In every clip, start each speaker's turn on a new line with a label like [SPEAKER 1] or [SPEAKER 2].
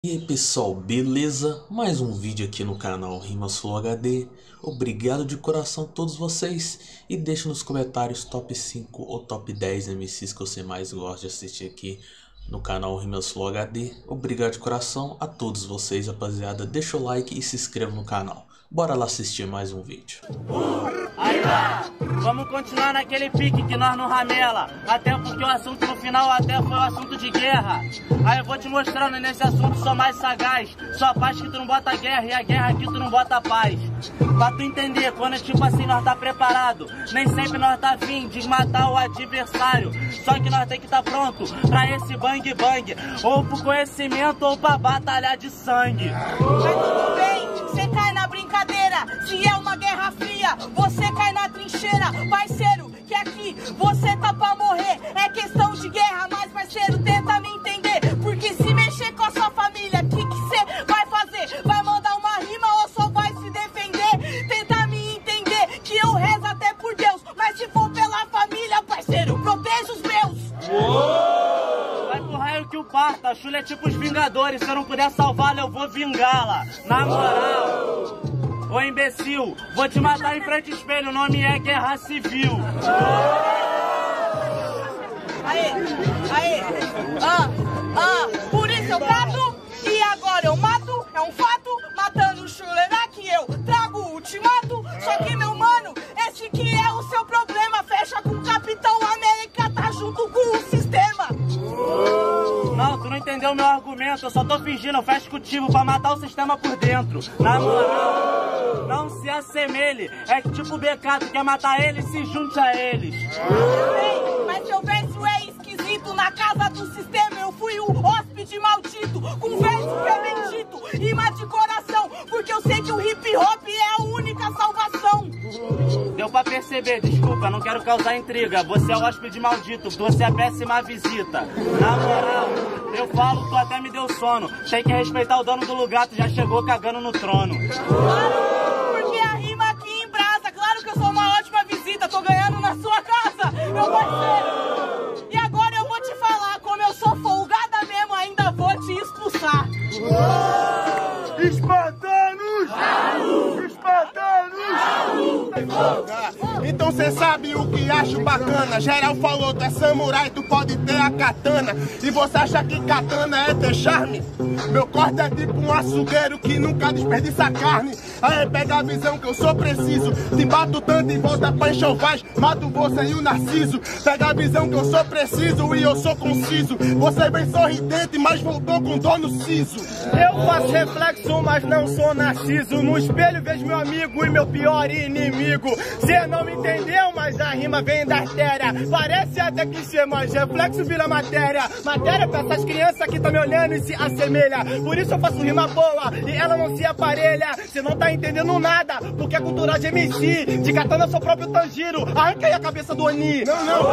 [SPEAKER 1] E aí pessoal, beleza? Mais um vídeo aqui no canal Rimas Flow HD. Obrigado de coração a todos vocês. E deixa nos comentários top 5 ou top 10 MCs que você mais gosta de assistir aqui no canal Rimas Flow HD. Obrigado de coração a todos vocês, rapaziada. Deixa o like e se inscreva no canal. Bora lá assistir mais um vídeo.
[SPEAKER 2] Aí lá, vamos continuar naquele pique que nós não ramela. Até porque o assunto no final até foi o assunto de guerra. Aí eu vou te mostrando nesse assunto, sou mais sagaz. Só paz que tu não bota guerra e a guerra que tu não bota paz. Pra tu entender, quando é tipo assim nós tá preparado, nem sempre nós tá afim de matar o adversário. Só que nós tem que tá pronto pra esse bang bang, ou pro conhecimento ou pra batalhar de sangue.
[SPEAKER 3] Mas tudo bem, você cai na brincadeira. Se é uma guerra fria, você cai na trincheira. Parceiro, que aqui você tá pra morrer. É questão de guerra, mas parceiro, tenta me entender. Porque se mexer com a sua família, o que você vai fazer? Vai mandar uma rima ou só vai se defender? Tenta me entender, que eu rezo até por Deus. Mas se for pela família, parceiro, proteja os meus.
[SPEAKER 2] Vai pro raio que o parta, a chula é tipo os Vingadores. Se eu não puder salvá-la, eu vou vingá-la. Na moral, ô imbecil, vou te matar em frente ao espelho, o nome é Guerra Civil.
[SPEAKER 3] Aê, por isso eu trato e agora eu mato, é um fato, matando o chuleira que eu trago o ultimato. Só que meu mano, esse que é o seu problema, fecha com o Capitão América, tá junto com o sistema.
[SPEAKER 2] Não, tu não entendeu o meu argumento, eu só tô fingindo, eu fecho contigo pra matar o sistema por dentro. Na moral, não se assemelhe, é que tipo o BK, tu quer matar eles, se junte a eles.
[SPEAKER 3] Ei, mas seu verso é esquisito, na casa do sistema eu fui o hóspede maldito, com verso que é bendito, rima de coração, porque eu sei que o hip hop é a única salvação.
[SPEAKER 2] Deu pra perceber, desculpa, não quero causar intriga. Você é o hóspede maldito, você é a péssima visita. Na moral, eu falo, tu até me deu sono. Tem que respeitar o dono do lugar, tu já chegou cagando no trono.
[SPEAKER 3] Claro, porque a rima aqui em brasa, claro que eu sou uma ótima visita, tô ganhando na sua casa, meu parceiro. E agora eu vou te falar, como eu sou folgada mesmo, ainda vou te expulsar.
[SPEAKER 4] Espartanos! Espartanos! Então cê sabe o que acho bacana. Geral falou, tu é samurai, tu pode ter a katana. E você acha que katana é ter charme? Meu corte é tipo um açougueiro que nunca desperdiça carne. Aí pega a visão que eu sou preciso. Te bato tanto e volta pra enxovais, mato você e o Narciso. Pega a visão que eu sou preciso e eu sou conciso. Você bem sorridente, mas voltou com dor no siso.
[SPEAKER 5] Eu faço reflexo, mas não sou narciso. No espelho vejo meu amigo e meu pior inimigo. Cê não me entendeu, mas a rima vem da artéria. Parece até que cê, mas reflexo vira matéria. Matéria pra essas crianças que tá me olhando e se assemelha. Por isso eu faço rima boa e ela não se aparelha. Cê não tá entendendo nada, porque é cultura de MC. De katana seu próprio Tanjiro, arranca aí a cabeça do Oni.
[SPEAKER 4] Não.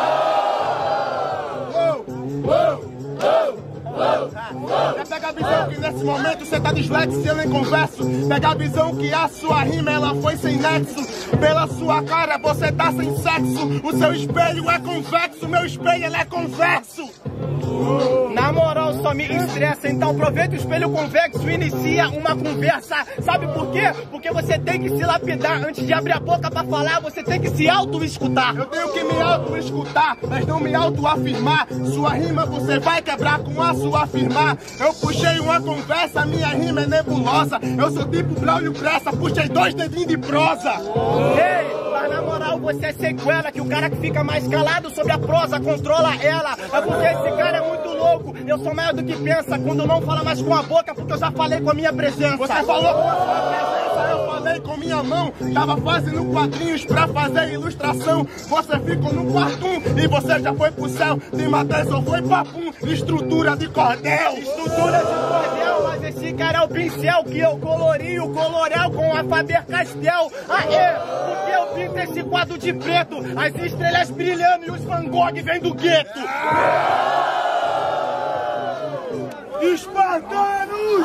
[SPEAKER 4] Já pega a visão que nesse momento cê tá dislexo e eu nem converso. Pega a visão que a sua rima ela foi sem nexo. Pela sua cara você tá sem sexo. O seu espelho é convexo, meu espelho ele é convexo.
[SPEAKER 5] Na moral só me estressa, então aproveita o espelho convexo e inicia uma conversa. Sabe por quê? Porque você tem que se lapidar. Antes de abrir a boca pra falar, você tem que se auto-escutar.
[SPEAKER 4] Eu tenho que me auto-escutar, mas não me auto-afirmar. Sua rima você vai quebrar com a sua afirmar. Eu puxei uma conversa, minha rima é nebulosa. Eu sou tipo Braulio Pressa, puxei 2 dedinhos de prosa.
[SPEAKER 5] Ei, mas na moral você é sequela, que o cara que fica mais calado sobre a prosa controla ela. É porque esse cara é muito louco, eu sou maior do que pensa. Quando não fala mais com a boca, porque eu já falei com a minha presença.
[SPEAKER 4] Você falou com a sua presença, eu falei com minha mão. Tava fazendo quadrinhos pra fazer ilustração. Você ficou no quarto e você já foi pro céu. De matéria só foi papum, estrutura de cordel.
[SPEAKER 5] Estrutura de cordel, mas esse cara é o pincel que eu colori o coloral com a Faber-Castell. Aê, porque eu pinto esse quadro de preto, as estrelas brilhando e os Van Gogh vêm do gueto.
[SPEAKER 4] Espartanos!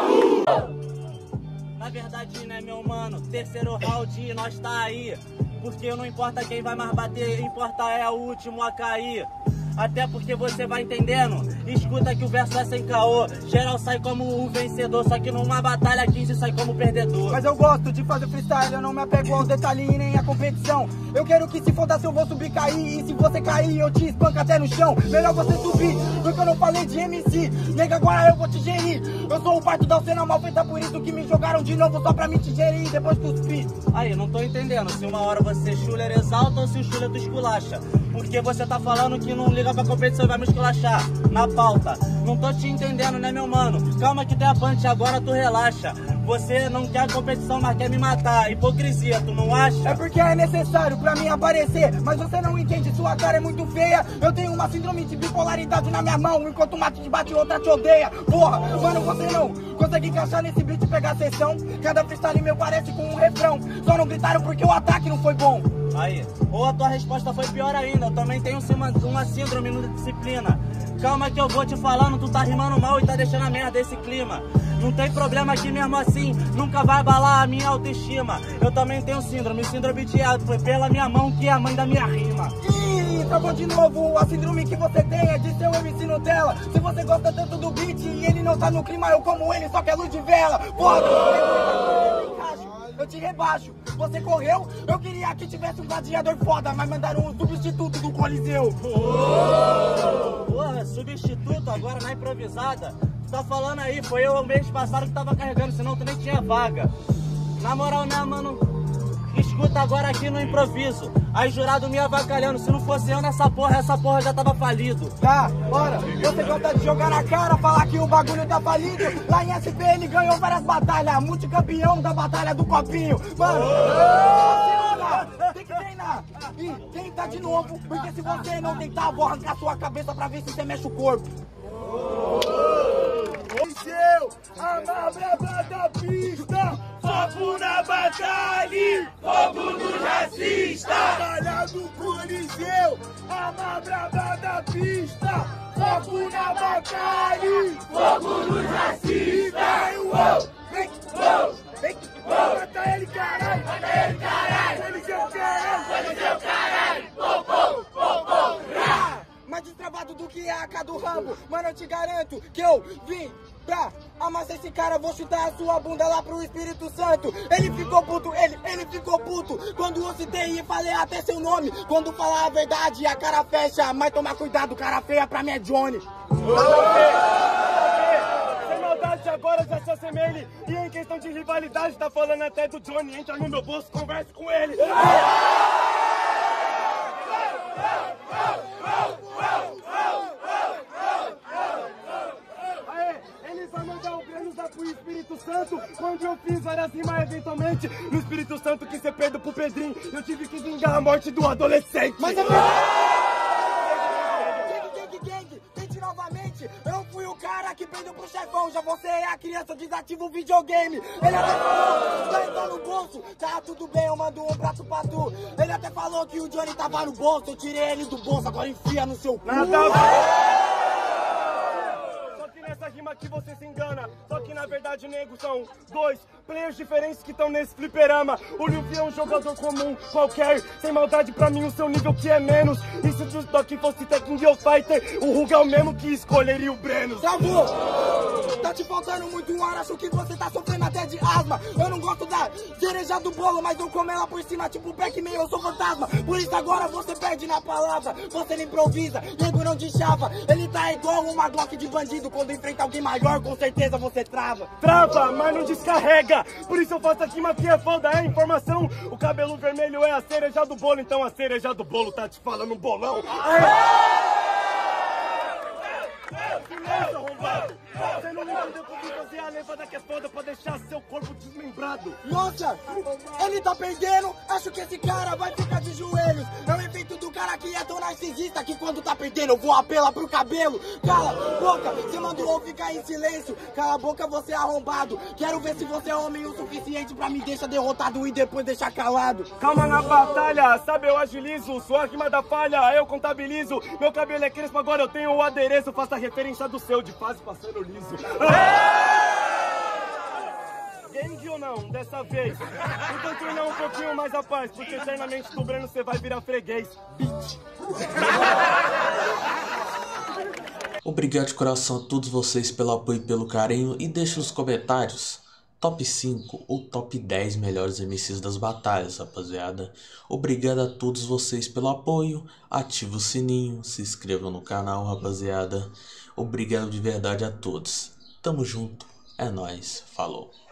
[SPEAKER 2] Na verdade, né, meu mano, terceiro round nós tá aí. Porque não importa quem vai mais bater, importa é o último a cair. até porque você vai entendendo. Escuta que o verso é sem caô, geral sai como um vencedor, só que numa batalha 15 sai como perdedor.
[SPEAKER 5] Mas eu gosto de fazer freestyle, eu não me apego aos detalhes e nem a competição. Eu quero que se foda-se eu vou subir e cair, e se você cair eu te espanco até no chão. Melhor você subir, porque eu não falei de MC, nega, agora eu vou te gerir. Eu sou o parto da cena mal feita, por isso que me jogaram de novo só pra me te gerir e depois cuspir.
[SPEAKER 2] Aí, não tô entendendo se uma hora você chuler exalta ou se o chuler tu esculacha. Porque você tá falando que não liga pra competição e vai me esculachar na pauta. Não tô te entendendo, né, meu mano? Calma que tem a punch, agora tu relaxa. Você não quer competição, mas quer me matar. Hipocrisia, tu não acha?
[SPEAKER 5] É porque é necessário pra mim aparecer, mas você não entende, sua cara é muito feia. Eu tenho uma síndrome de bipolaridade na minha mão, enquanto uma te bate, outra te odeia. Porra, mano, você não consegue encaixar nesse beat e pegar a sessão. Cada freestyle meu parece com um refrão, só não gritaram porque o ataque não foi bom.
[SPEAKER 2] Aí, ou a tua resposta foi pior ainda, eu também tenho uma síndrome de disciplina. Calma que eu vou te falando, tu tá rimando mal e tá deixando a merda esse clima. Não tem problema aqui mesmo assim, nunca vai abalar a minha autoestima. Eu também tenho síndrome de alto, foi pela minha mão que é a mãe da minha rima.
[SPEAKER 5] Ih, travou de novo, a síndrome que você tem é de ser um MC Nutella. Se você gosta tanto do beat e ele não tá no clima, eu como ele, só que é luz de vela. Porra, eu te rebaixo, você correu, eu queria que tivesse um gladiador foda, mas mandaram um substituto do Coliseu.
[SPEAKER 2] Porra, substituto agora na improvisada? Tu tá falando aí, foi eu o mês passado que tava carregando, senão tu nem tinha vaga. Na moral, né, mano? Escuta agora aqui no improviso. Aí jurado me avacalhando, se não fosse eu nessa porra, essa porra já tava falido.
[SPEAKER 5] Tá, bora. Você gosta de jogar na cara, falar que o bagulho tá falido. Lá em SP ele ganhou várias batalhas, multicampeão da batalha do copinho. Mano, tem que treinar. E tenta de novo, porque se você não tentar, eu vou arrancar sua cabeça pra ver se você mexe o corpo.
[SPEAKER 4] A mais brava da pista, fogo na batalha, fogo no racista. Batalha do Coliseu, a mais brava da pista, fogo na batalha, fogo no racista. Vem, vem, mata ele, caralho, mata ele, caralho, Coliseu, caralho, Coliseu, caralho,
[SPEAKER 5] Mais destravado do que a AK do Rambo, mano, eu te garanto que eu vim pra amassar esse cara, vou chutar a sua bunda lá pro Espírito Santo. Ele ficou puto, ele ficou puto quando eu citei e falei até seu nome. Quando falar a verdade, a cara fecha, mas tomar cuidado, cara feia pra mim é Johnny.
[SPEAKER 4] Sem maldade agora já se assemelhe, e em questão de rivalidade tá falando até do Johnny. Entra no meu bolso, converse com ele. Ele vai mandar o Brenos dar pro Espírito Santo. Quando eu fiz várias rimas eventualmente no Espírito Santo, que cê perdeu pro Pedrinho, eu tive que vingar a morte do adolescente.
[SPEAKER 5] Mas é verdade. Gang, tente novamente. Eu fui o cara que perdeu pro chefão. Já você é a criança, desativa o videogame. Ele até falou, vai entrar no bolso. Tá tudo bem, eu mando um prato pra tu. Ele até falou que o Johnny tava no bolso. Eu tirei ele do bolso, agora enfia no seu cu.
[SPEAKER 4] Nada a ver. Nessa rima que você se engana, só que na verdade, nego, são dois players diferentes que estão nesse fliperama. O Luffy é um jogador comum, qualquer, sem maldade pra mim o seu nível que é menos. E se o Doki fosse Tekken ou Fighter, o Ruga é o mesmo que escolheria o Brenos.
[SPEAKER 5] Travou! Tá te faltando muito ar, acho que você tá sofrendo até de asma. Eu não gosto da cereja do bolo, mas eu como ela por cima, tipo Pac-Man, eu sou fantasma. Por isso agora você perde na palavra, você não improvisa, nego não te chava. Ele tá igual uma Glock de bandido, quando enfrenta alguém maior, com certeza você trava.
[SPEAKER 4] Trava, mas não descarrega, por isso eu faço aqui, mas que é foda, é informação. O cabelo vermelho é a cereja do bolo, então a cereja do bolo tá te falando bolão. Silêncio, arrombado! Você não entendeu como fazer a levada que é foda pra deixar seu corpo desmembrado.
[SPEAKER 5] Nossa, ele tá perdendo, acho que esse cara vai ficar de joelhos. É o efeito do cara que é tão narcisista que quando tá perdendo eu vou apelar pro cabelo. Cala a boca, você mandou eu ficar em silêncio. Cala a boca, você é arrombado. Quero ver se você é homem o suficiente pra me deixar derrotado e depois deixar calado.
[SPEAKER 4] Calma na batalha, sabe eu agilizo. Sua rima da falha, eu contabilizo. Meu cabelo é crespo, agora eu tenho o adereço. Faça referência do seu, de fase passando liso. Gang ou não, dessa vez? Então turnar um pouquinho mais a paz, porque eternamente do Breno você vai virar freguês. Bitch.
[SPEAKER 1] Obrigado de coração a todos vocês pelo apoio e pelo carinho. E deixe nos comentários top 5 ou top 10 melhores MCs das batalhas, rapaziada. Obrigado a todos vocês pelo apoio. Ative o sininho, se inscrevam no canal, rapaziada. Obrigado de verdade a todos. Tamo junto, é nóis, falou.